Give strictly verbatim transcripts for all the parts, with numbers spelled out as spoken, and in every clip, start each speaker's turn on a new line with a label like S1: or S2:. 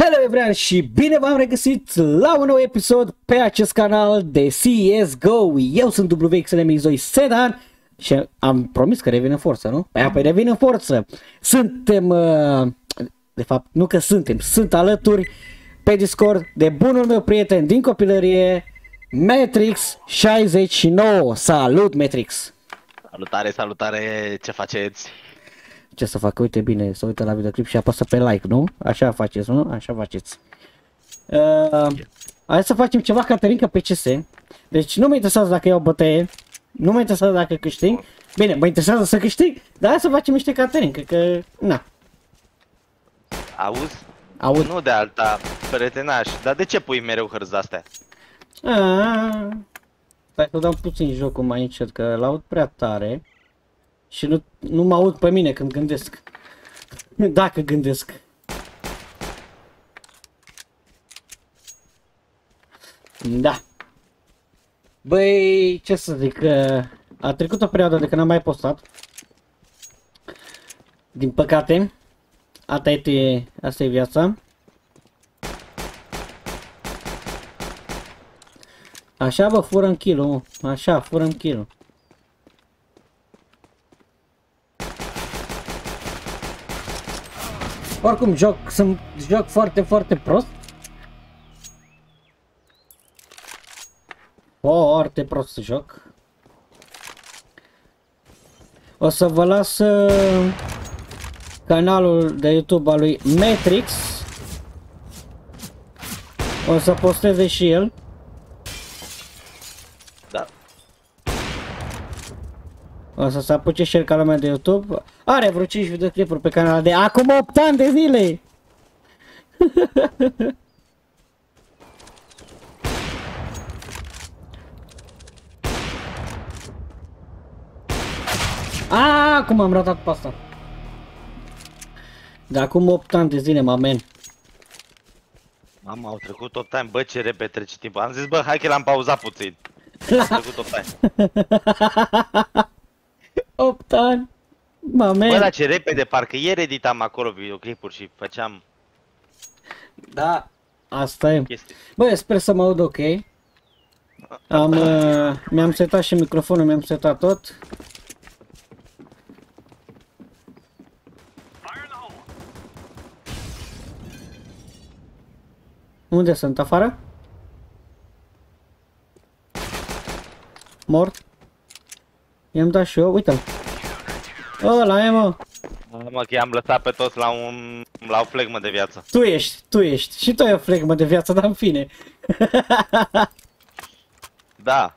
S1: Hello everyone și bine v-am regăsit la un nou episod pe acest canal de C S G O. Eu sunt W X L M X doi Sedan și am promis că revin în forță, nu? Păi apoi revin în forță. Suntem, de fapt nu că suntem, sunt alături pe Discord de bunul meu prieten din copilărie, Matrix șaizeci și nouă. Salut, Matrix!
S2: Salutare, salutare, ce faceți?
S1: Ce să facă? Uite bine, să uită la videoclip și apasă pe like, nu? Așa faceți, nu? Așa faceți. Uh, hai să facem ceva, Caterinca, pe C S. Deci nu mă interesează dacă iau bătăie, nu mă interesează dacă câștig. Bine, mă interesează să câștig, dar hai să facem niște Caterinca, că... na.
S2: Auzi?
S1: Aud.
S2: Nu de alta, prietenaș, dar de ce pui mereu hărți astea?
S1: Aaaa... Stai să dau puțin jocul mai încet, că l-aud prea tare. Și nu, nu mă aud pe mine când gândesc. Dacă gândesc. Da. Băi, ce să zic, a trecut o perioadă de când am mai postat. Din păcate. Asta e, asta e viața. Așa, bă, furăm kill-ul. Așa, furăm kill-ul. Oricum joc, sunt, joc foarte, foarte prost. Foarte prost joc. O să vă las uh, canalul de YouTube al lui Matrix. O să posteze și el.
S2: Da.
S1: O să se apuce și el ca lumea de YouTube. Are vreo cinci videoclipuri pe canal de acum opt ani de zile. Aaaa, cum am ratat pe asta. De acum opt ani de zile, mamen.
S2: Mamă, au trecut opt ani, bă, ce repede trece timpul. Am zis, bă, hai că l-am pauzat puțin.
S1: La...
S2: Au trecut opt ani.
S1: opt ani. Mamen.
S2: Bă, dar ce repede, parcă ieri editam acolo videoclipuri și făceam...
S1: Da, asta e.
S2: chestii.
S1: Bă, sper să mă aud ok. Am, uh, mi-am setat și microfonul, mi-am setat tot. Unde sunt? Afară? Mort? I-am dat și eu, uite-l. Ăla e, mă.
S2: Mă, că i-am lăsat pe toți la un... la o flegmă de viață.
S1: Tu ești, tu ești. Și tu ai o flegmă de viață, dar în fine.
S2: Da.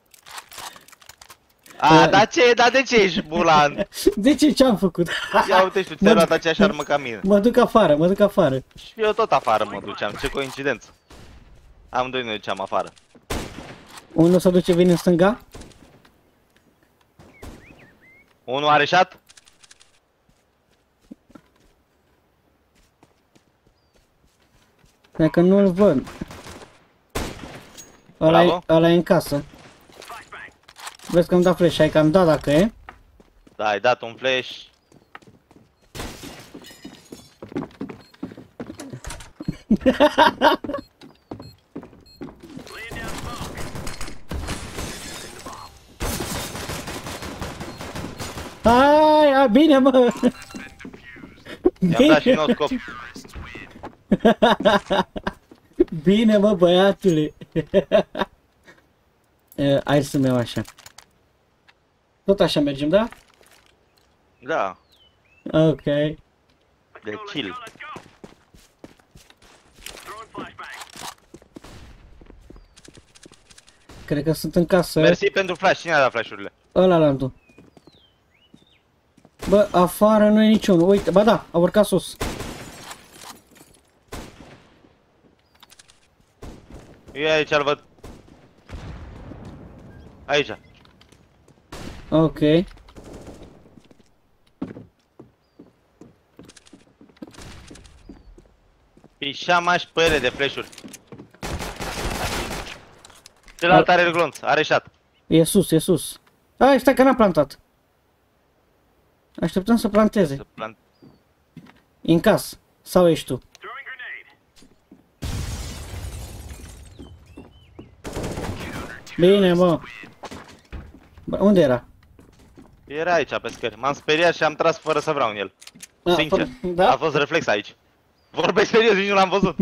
S2: A, dar ce, dar de ce ești bulan?
S1: De ce, ce-am făcut?
S2: Ia uite și tu, ți-ai luat aceeași armă ca mine.
S1: Mă duc afară, mă duc afară.
S2: Și eu tot afară mă duceam, ce coincidență. Amândoi ne duceam afară.
S1: Unul se duce, vine în stânga?
S2: Unul are șat?
S1: Dacă nu-l văd. Ăla e, ăla e în casă. Vezi că îmi da flash, hai că am dat dacă e.
S2: Da, ai dat un flash.
S1: Hai, a, bine, mă!
S2: I-am dat și nou scop.
S1: Bine, mă, băiatule! uh, hai să-mi iau așa. Tot așa mergem, da?
S2: Da,
S1: Ok.
S2: de chill.
S1: Cred că sunt în casă.
S2: Mersi pentru flash, cine a dat flash-urile?
S1: Ăla l-am tu. Bă, afară nu e niciunul. Uite, ba da, a urcat sus.
S2: Eu aici îl văd. Aici.
S1: Ok.
S2: Pișamaș pe ele de flash-uri. Celălalt are glonț, are șat.
S1: E sus, e sus. Ai, stai că n-a plantat. Așteptăm să planteze.
S2: Să plant...
S1: În casă. Sau ești tu? Bine, mă. Bă, unde era?
S2: Era aici pe scări. M-am speriat și am tras fără să vreau în el.
S1: A,
S2: Sincer.
S1: da?
S2: A fost reflex aici. Vorbesc serios, nici nu l-am văzut.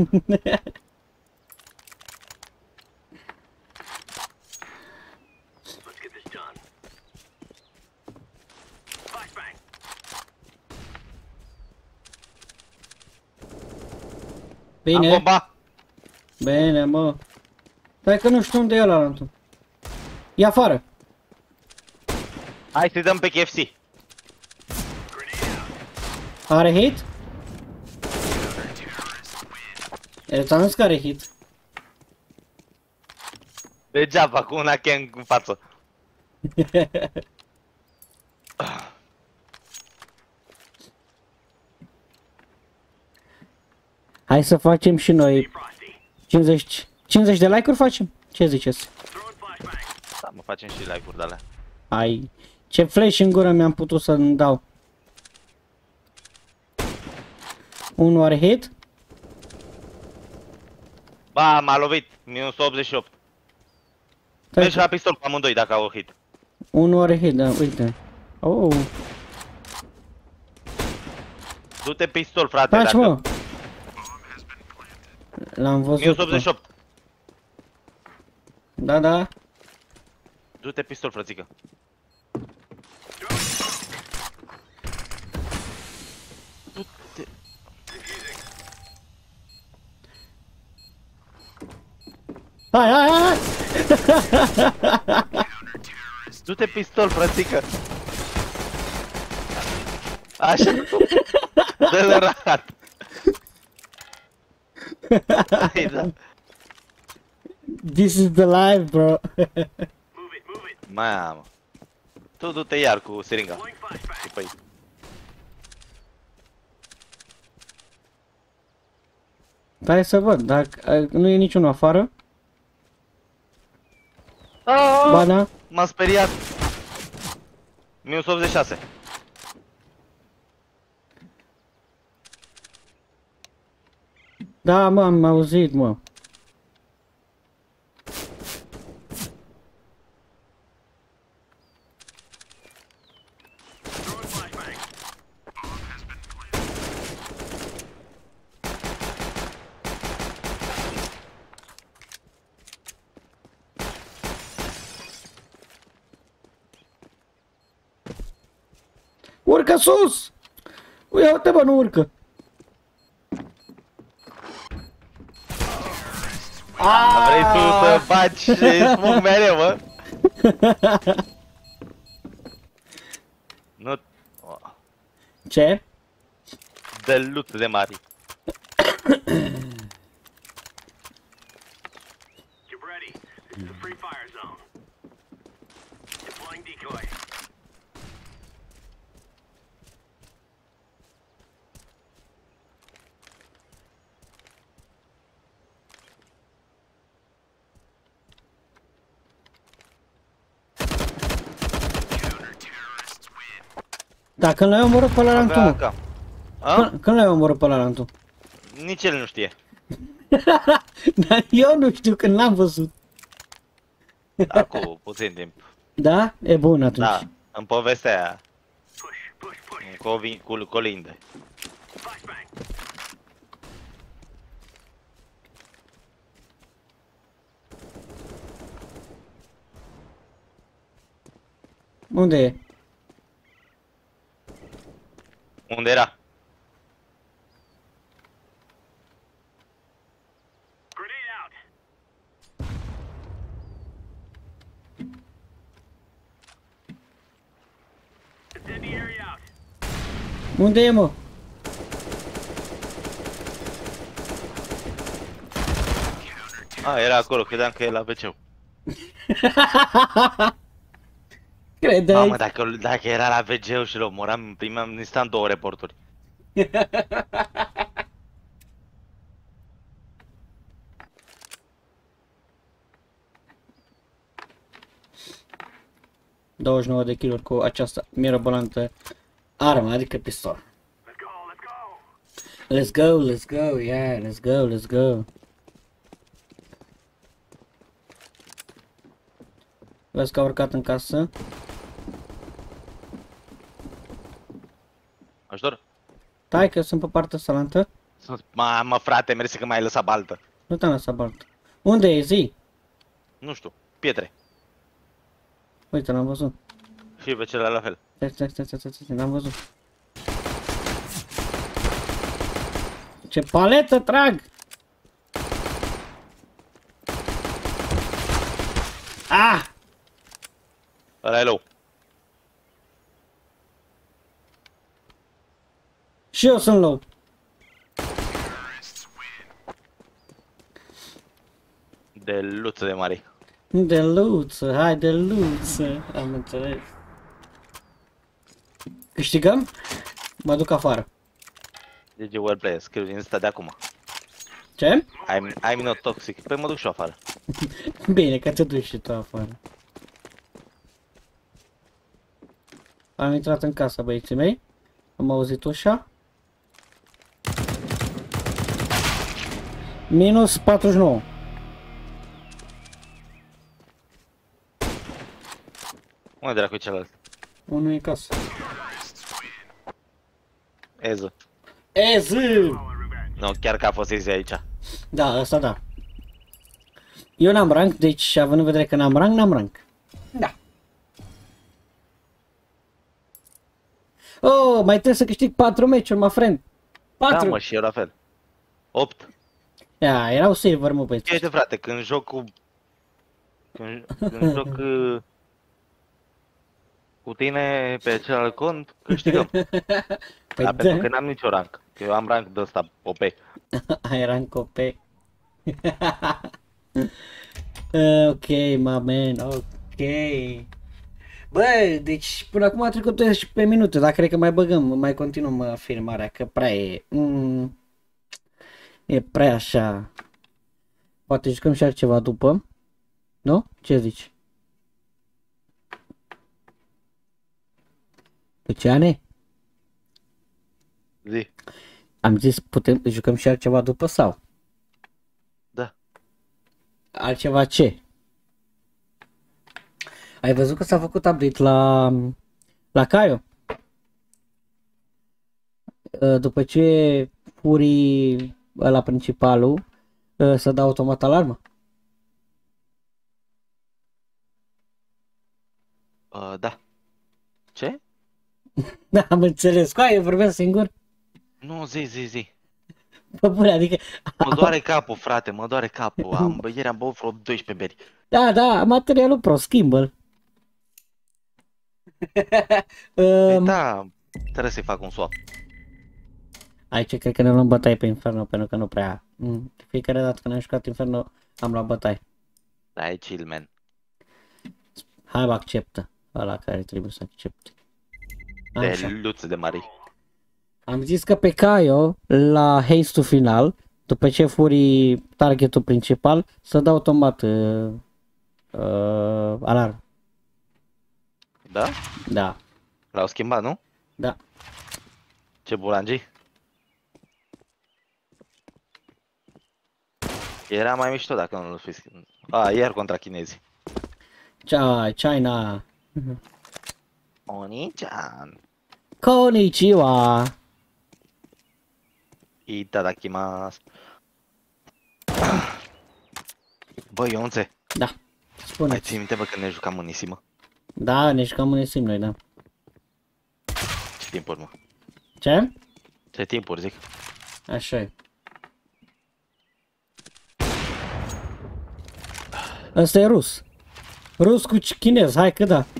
S2: Am
S1: Bine.
S2: bomba.
S1: Bine, mă. Stai că nu știu unde e ăla altul. E afară.
S2: Hai să-i dăm pe K F C.
S1: Are hit? E, ți-am zis că are hit.
S2: Degeaba, cu una Ken în față.
S1: Hai să facem și noi cincizeci, cincizeci de like-uri facem? Ce ziceți?
S2: Da, mă facem și like-uri de alea.
S1: Ai, ce flash în gură mi-am putut să-mi dau. Unul are hit?
S2: Ba, m-a lovit. minus optzeci și opt. Mergi la pistol cu amândoi dacă au hit.
S1: Unul are hit, da, uite. Oh.
S2: Du-te pistol, frate,
S1: Taci,
S2: dacă...
S1: mă. L-am văzut.
S2: minus optzeci și opt.
S1: Da, da.
S2: Du-te pistol, frățică. Du-te...
S1: Hai, hai, hai!
S2: Du-te pistol, frățică. Așa. Dă-l rahat. Hai, da.
S1: This is the life, bro.
S2: Mamă. Tu du-te iar cu seringa. După-i.
S1: Stai să văd, dacă nu e niciunul afară. Ba da.
S2: M-am speriat. minus optzeci și șase.
S1: Da, mă, am auzit, mă. Urcă sus! Uite, uite, bă, nu urcă.
S2: Vrei tu să faci smug mereu, mă? Nu...
S1: Ce?
S2: De loot de mari.
S1: Da, când l-ai omorât pe ăla lantu, mă.
S2: A?
S1: Când l-ai omorât pe ăla lantu?
S2: Nici el nu știe.
S1: Dar eu nu știu, când l-am văzut.
S2: Da, cu puțin timp.
S1: Da? E bun atunci.
S2: Da, în povestea aia. Cu, cu colinde.
S1: Unde e?
S2: Unde era?
S1: Unde e, mă?
S2: A, era acolo, credeam că e la ve ce-ul.
S1: Credeai?
S2: Mamă, dacă, dacă era la ve ce-ul și l-omoram, primeam instant două reporturi.
S1: douăzeci și nouă de kill-uri cu această mirabolantă armă, adică pistol. Let's go, let's go, yeah, let's go, let's go. Vezi că a urcat în casă.
S2: Ajutor?
S1: Stai că sunt pe partea salantă.
S2: Mamă, frate, mersi că m-ai lăsat baltă.
S1: Nu te-am lăsat baltă. Unde e, zi?
S2: Nu știu, pietre.
S1: Uite, l-am văzut.
S2: Și pe celălalt la fel.
S1: Stai, stai, stai, stai, stai, stai, l-am văzut. Ce paletă trag! Ah!
S2: Ăla e low.
S1: Și eu sunt low.
S2: De luță de mare.
S1: De luță, hai de luță. Am înțeles. Câștigăm? Mă duc afară.
S2: G G well play, scriu din ăsta de acum.
S1: Ce?
S2: I'm, I'm not toxic. Păi mă duc și eu afară.
S1: Bine, că te duci și tu afară. Am intrat în casa, băieții mei. Am auzit ușa. Minus patruzeci și nouă.
S2: Unde dracu e celălalt?
S1: Unul e în casă.
S2: Eză.
S1: Eză!
S2: Nu, chiar că a fost Ezi aici.
S1: Da, asta da. Eu n-am rank, deci având în vedere că n-am rank, n-am rank. Da. Oh, mai trebuie să câștig patru meciuri, my friend. patru.
S2: Da, mă, și eu la fel. opt.
S1: Ia, erau saver, mă, băieți.
S2: Uite, frate, când joc cu... Când, când joc uh, cu tine pe celălalt cont, câștigăm.
S1: Păi
S2: Dar
S1: da.
S2: pentru că n-am nicio rank. Că eu am rank de ăsta, O P.
S1: Ai rank O P. Ok, my man, ok. Bă, deci până acum a trecut doisprezece minute, dar cred că mai băgăm, mai continuăm filmarea, că prea e... Mm, e prea așa. Poate jucăm și altceva după. Nu? Ce zici? Luciane?
S2: Zi.
S1: Am zis putem jucăm și altceva după sau?
S2: Da.
S1: Altceva ce? Ai văzut că s-a făcut update la la Caio? După ce furii ăla principalul să dă automat alarmă?
S2: Uh, da. Ce?
S1: Da, am înțeles. Caio, vorbeam singur?
S2: Nu, zi, zi, zi.
S1: Bă, bune, adică...
S2: Mă doare capul, frate, mă doare capul. Am, bă, ieri am băut vreo doisprezece beri.
S1: Da, da, materialul pro, schimbă-l.
S2: Păi
S1: um,
S2: da, trebuie să-i fac un swap.
S1: Aici cred că ne luăm bătaie pe Inferno, pentru că nu prea... Mm, de fiecare dată când am jucat Inferno, am luat bătaie.
S2: Da, e chill, man.
S1: Hai, bă, acceptă. Ăla care trebuie să accepte.
S2: De
S1: Așa.
S2: luță de mari.
S1: Am zis că pe Caio, la haste-ul final, după ce furi targetul principal, să dă automat uh, uh, alarm.
S2: Da?
S1: Da,
S2: L-au schimbat, nu?
S1: da.
S2: Ce bulangi? Era mai mișto dacă nu l fi schimbat. A, iar contra chinezii.
S1: Chai, China.
S2: Oni-chan.
S1: Konnichiwa.
S2: Itadakimasu. Bă, Ionțe,
S1: Da,
S2: mai
S1: spune.
S2: ții minte, bă, când ne jucam în Isimă?
S1: Da, ne jucam în sim noi, da.
S2: Ce timpuri, mă?
S1: Ce?
S2: Ce timpuri, zic.
S1: Așa e. Ăsta e rus. Rus cu chinez, hai că da.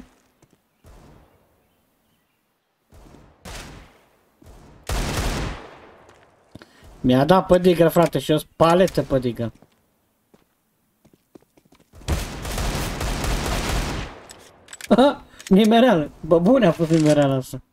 S1: Mi-a dat pădigă, frate, și o paletă pădigă. Aha, nimereală. Bă, bune a fost nimereala asta.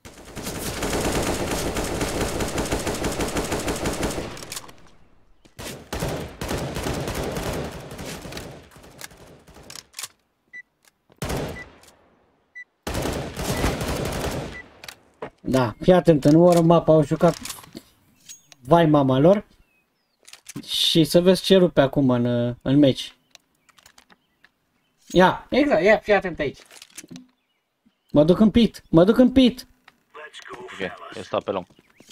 S1: Da, fii atent, în oră mapa au jucat vai mama lor și să vezi ce rupe acum în, în meci. Ia, exact, ia, fii atent aici. Mă duc în pit, mă duc în pit.
S2: Ok, eu stau pe lung.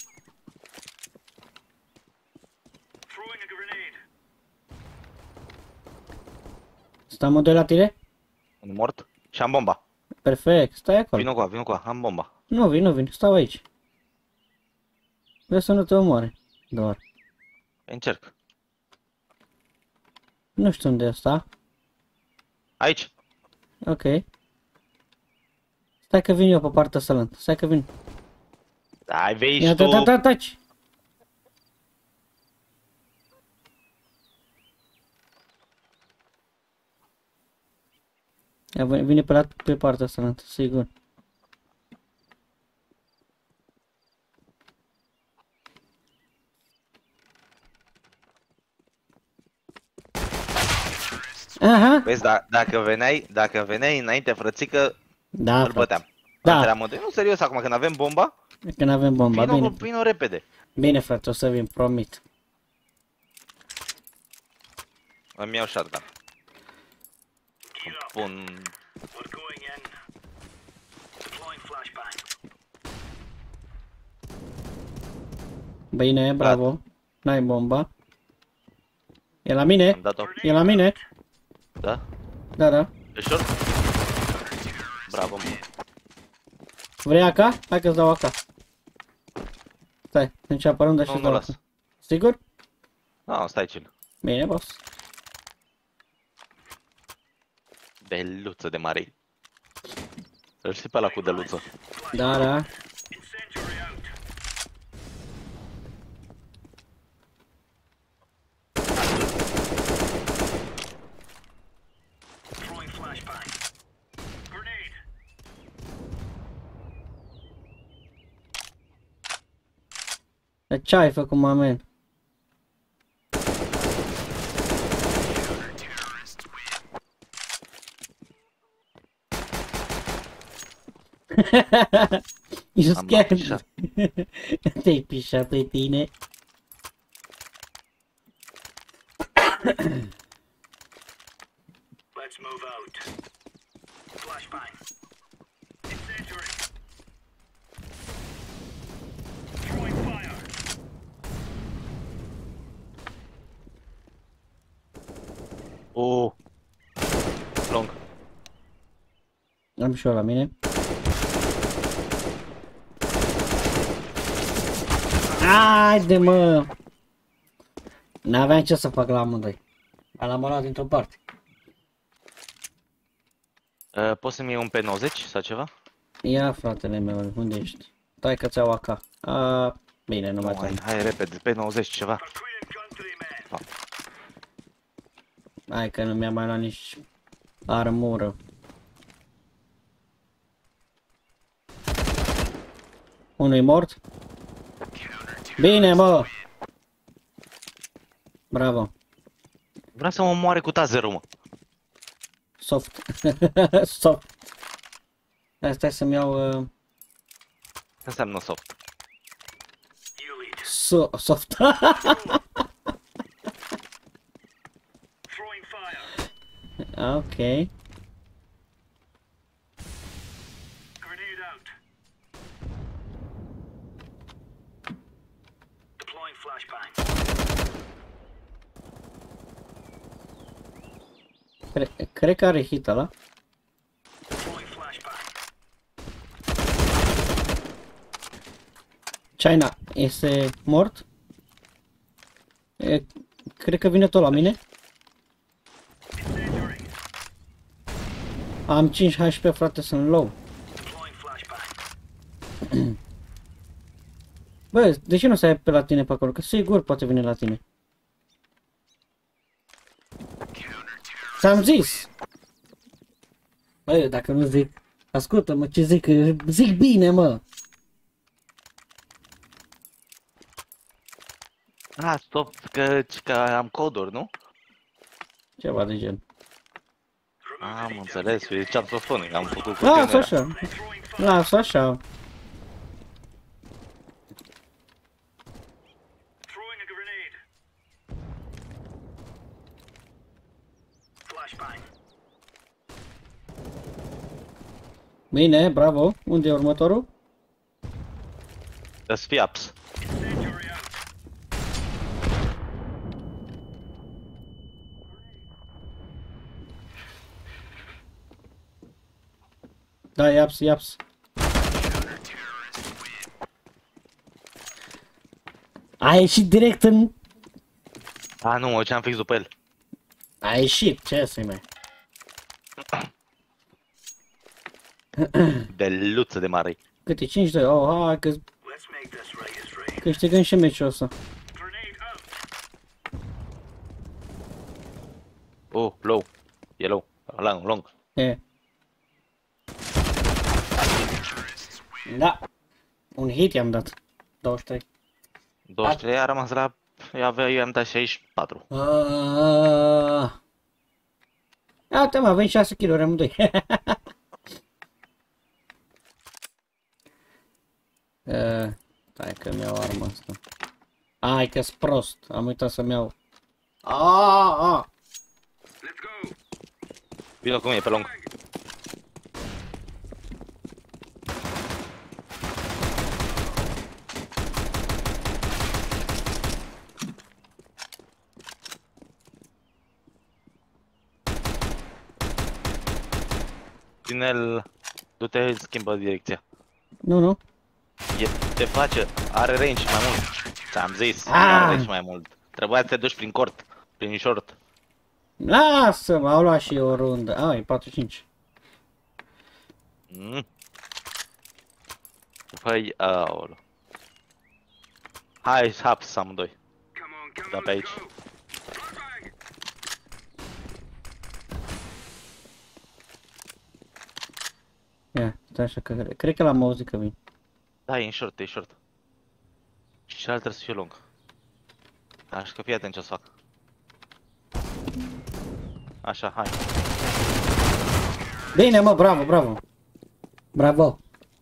S1: Stăm amândoi la tine?
S2: Un mort și am bomba.
S1: Perfect, stai acolo.
S2: Vino cu a, vino cu a, am bomba.
S1: Nu vin, nu vin, stau aici. Vreau să nu te omoare, doar.
S2: Încerc.
S1: Nu știu unde e asta.
S2: Aici.
S1: Ok. Stai că vin eu pe partea salantă, stai că vin.
S2: Ai vei
S1: Ia,
S2: și tu.
S1: da, da, taci. Ia, vine pe, la, pe partea salantă, sigur. Aha.
S2: Vezi, da, dacă veneai, dacă veneai înainte, frățică,
S1: Da,
S2: îl băteam.
S1: Da.
S2: Da. Nu, serios, acum când avem bomba,
S1: Când avem bomba,
S2: vino,
S1: bine.
S2: vino repede.
S1: Bine, frate, o să vin, promit.
S2: Îmi iau shotgun. Pun...
S1: Bine, bravo. N-ai bomba. E la mine?
S2: Am dat-o.
S1: E la mine?
S2: Da?
S1: Da, da.
S2: E short? Bravo, mă.
S1: Vrei A K? Hai că-ți dau A K. Stai, înceapă rândă și
S2: Nu, nu
S1: dau A K.
S2: las.
S1: Sigur?
S2: Nu, stai chill.
S1: Bine, boss.
S2: Deluță de mare. Îl știi pe ăla cu deluță.
S1: Da, da. Dar ce ai făcut, mamen? You
S2: Am
S1: scared
S2: pișat.
S1: me. Te-ai pișat pe tine.
S3: Let's move out. Flashbang. Incendiary. Throwing fire.
S2: Oh. Long.
S1: Am și eu la mine. Haide, mă! N-aveam ce să fac la amândoi. L-am luat dintr-o parte.
S2: Uh, poți să-mi iei un P nouăzeci sau ceva?
S1: Ia, fratele meu, unde ești? Stai că ți-au A K. A, bine, nu mai
S2: Nu, hai,
S1: trebuie.
S2: hai repede, P nouăzeci ceva.
S3: Korean countryman.
S1: Hai că nu mi-a mai luat nici armură. Unul-i mort? Bine, mă! Bravo.
S2: Vreau să mă moare cu taserul, mă.
S1: Soft. Soft. Hai, stai să-mi iau... Uh...
S2: Ce înseamnă soft?
S3: You lead.
S1: So soft.
S3: Throwing fire.
S1: Ok.
S3: Grenade out. Deploying flashbang.
S1: Cre cred că are hit ăla.
S3: Deploying flashbang.
S1: China este mort. E, cred că vine tot la mine.
S3: Incendiary.
S1: Am cinci H P, frate, sunt low.
S3: Deploying flashbang.
S1: Bă, de ce nu stai pe la tine pe acolo? Că sigur poate vine la tine. Ți-am zis! Bă, dacă nu zic... Ascultă-mă ce zic, zic bine, mă!
S2: Ah, stop, că, că am coduri, nu?
S1: Ceva de gen.
S2: Am înțeles, e chatofonic, am făcut cu
S1: Lasă
S2: pionera.
S1: așa. Lasă așa.
S3: Throwing a grenade. Flashbang.
S1: Bine, bravo. Unde e următorul?
S2: Să fie ups.
S1: Da, iaps, iaps. A ieșit direct în...
S2: A, nu, mă duceam fix după el.
S1: A ieșit, ce să-i mai...
S2: De luță de mare.
S1: Câte? cinci doi. Oh, hai că
S3: Let's make this right is right.
S1: câștigăm și meciul ăsta.
S3: Grenade out.
S2: Oh, low. E low. Long, long.
S1: E. Da. Un hit i-am dat. douăzeci și trei.
S2: douăzeci și trei a rămas la... Eu avea, eu am dat șaizeci și patru.
S1: Ah. Uite mă, avem șase kill-uri amândoi. uh, Stai că-mi iau arma asta. Ai că-s prost, am uitat să-mi iau. Ah, ah.
S3: Let's go.
S2: Vino cu mine pe lung. Tinel, du-te, schimbă direcția.
S1: Nu, nu.
S2: E, te face, are range mai mult. Ți-am zis,
S1: Ah.
S2: are range mai mult. Trebuia să te duci prin cort, prin short.
S1: Lasă-mă, au luat și eu o rundă. Ai, patru cinci.
S2: Mm. Păi, aolo. Hai, haps amândoi.
S3: Come on, come
S2: Da
S3: on,
S2: pe
S3: let's
S2: aici.
S3: go. Flashbang.
S1: Ia, stai așa că... Cred că l-am auzit că vin.
S2: Da, e în short, e în short. Și celălalt trebuie să fie lung. Așa că fii atent ce o să fac. Așa, hai.
S1: Bine, mă, bravo, bravo. Bravo.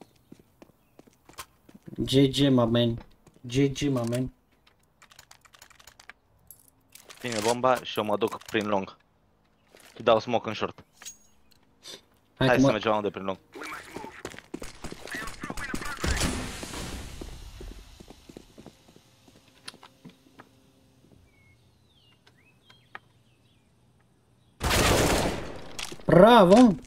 S1: G G, mă, man. G G, mă, man.
S2: Ține bomba și eu mă duc prin lung. Și dau smoke în short.
S1: Hai,
S2: Hai
S1: că
S2: să
S1: mă...
S2: mergem unde prin lung.
S3: We must move. I am throwing a flashbang.
S1: Bravo!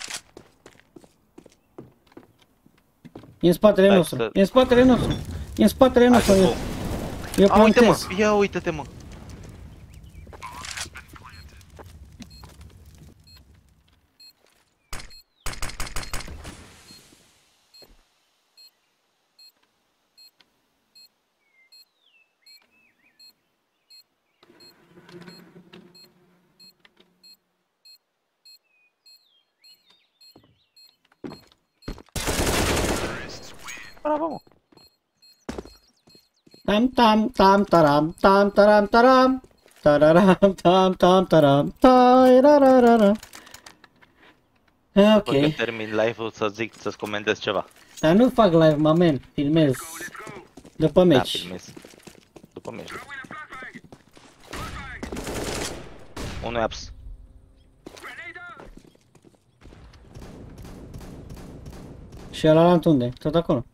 S1: E în spatele
S2: Hai
S1: nostru,
S2: să-
S1: e în spatele nostru, e în spatele
S2: Hai
S1: nostru.
S2: să
S1: Eu,
S2: bum.
S1: eu
S2: A, uite mă,
S1: plantez.
S2: ia uite-te mă. Bravo mă.
S1: Tam tam tam taram tam taram taram. Tararam tam tam taram tarararara. Ok,
S2: După când termin live-ul să zic, să-ți comentez ceva.
S1: dar nu fac live, mă, man, filmez. După
S2: Da,
S1: meci.
S2: filmez. După meci.
S3: Throwing a flashbang. Flashbang.
S2: Unul e abs.
S3: Grenade out.
S1: Și ăla unde? Tot acolo.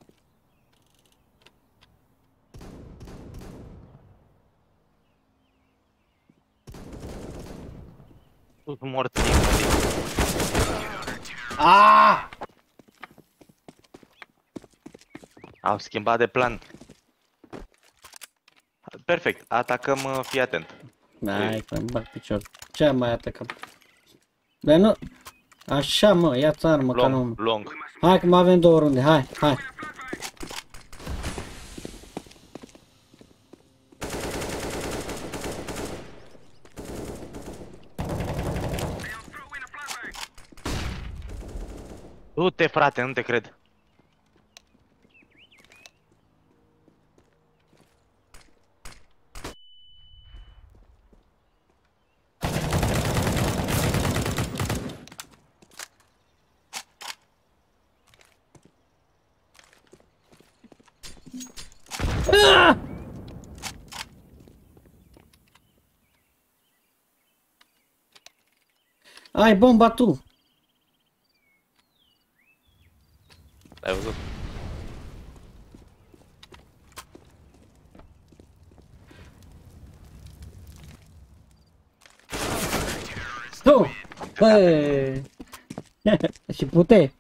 S2: Tu morți.
S1: Ah!
S2: Au schimbat de plan. Perfect, atacăm, uh, fii atent.
S1: Hai că-mi bag picior. Ce mai atacăm? Dar nu... Așa, mă, ia-ți armă, ca nu...
S2: Long, long.
S1: Hai că mai avem două runde, hai, hai.
S3: Throwing a flashbang.
S2: Du-te, frate, nu te cred.
S1: Ah! Ai bomba tu. Tu! Bă! Și pute!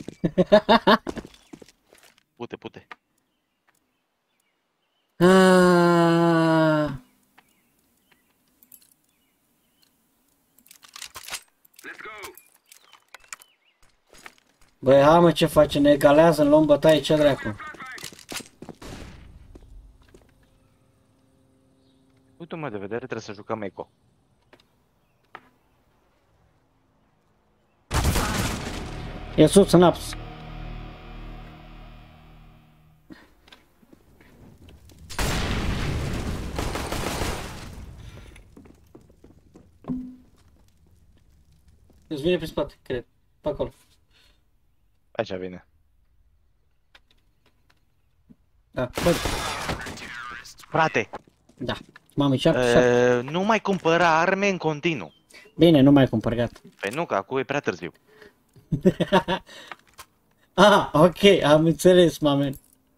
S2: Pute, pute.
S1: Ah.
S3: Let's go.
S1: Băi, hai mă, ce face? Ne egalează, luăm bătaie, ce dracu?
S2: Uite mai de vedere, trebuie să jucăm eco.
S1: E sus, în aps. Îți vine pe spate, cred. Pe acolo.
S2: Aici vine.
S1: Da, bă,
S2: Frate,
S1: da. Mamă, șapte, șapte.
S2: uh, nu mai cumpăra arme în continuu.
S1: Bine, nu mai cumpăr, gata.
S2: Păi nu, că acum e prea târziu.
S1: Ah, ok, am înțeles, mamen.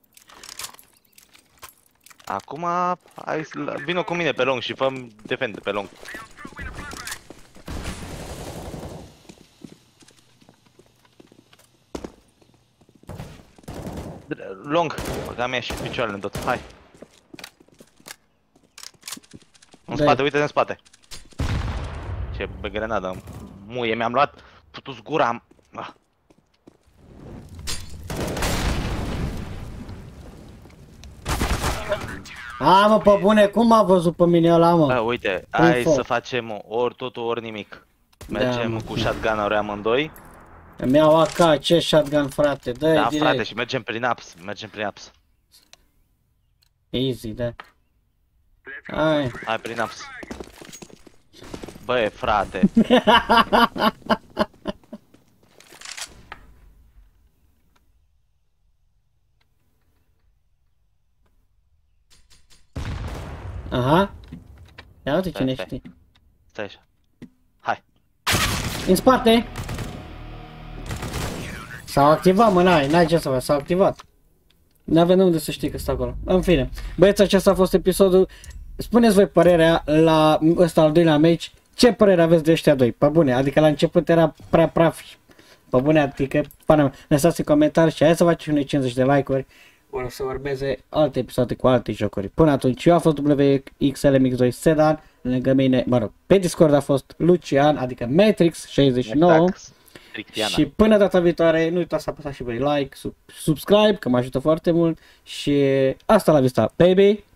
S2: Acum, hai, să- vină cu mine pe long și făm defend pe long. Long, băga mea și picioarele în tot, hai. În
S1: Da.
S2: spate, uite în spate. Ce bă, grenadă, muie, mi-am luat, putu-s gura, am... Ah.
S1: A, mă, pe bune, cum m-a văzut pe mine ăla, mă?
S2: Bă, uite,
S1: Prin
S2: hai
S1: foc.
S2: să facem ori totul, ori nimic.
S1: Da,
S2: Mergem
S1: mă.
S2: cu shotgun-uri amândoi.
S1: Îmi iau A K, ce shotgun, frate, dă-i
S2: Da,
S1: direct.
S2: frate, și mergem prin apps, mergem prin apps.
S1: Easy, da. Hai.
S2: Hai prin apps. Băi, frate.
S1: Aha. Ia uite
S2: Stai,
S1: cine
S2: stai.
S1: știi.
S2: Stai așa. Hai.
S1: În spate. S-au activat, mă, n-ai, n-ai ce să faci, s-au activat. N-avem unde să știi că stă acolo. În fine. Băieți, acesta a fost episodul. Spuneți voi părerea la ăsta al doilea match. Ce părere aveți de ăștia doi? Pe bune, adică la început era prea praf. Pe bune, adică, pana mea, lăsați în comentarii și hai să facem unei cincizeci de like-uri. O să urmeze alte episoade cu alte jocuri. Până atunci, eu am fost W X L M X doi Sedan. Lângă mine, mă rog, pe Discord a fost Lucian, adică Matrix șaizeci și nouă.
S2: Exact. Strictiana.
S1: Și până data viitoare, nu uitați să apăsați și voi like, sub, subscribe, că mă ajută foarte mult. Și asta la vista, baby!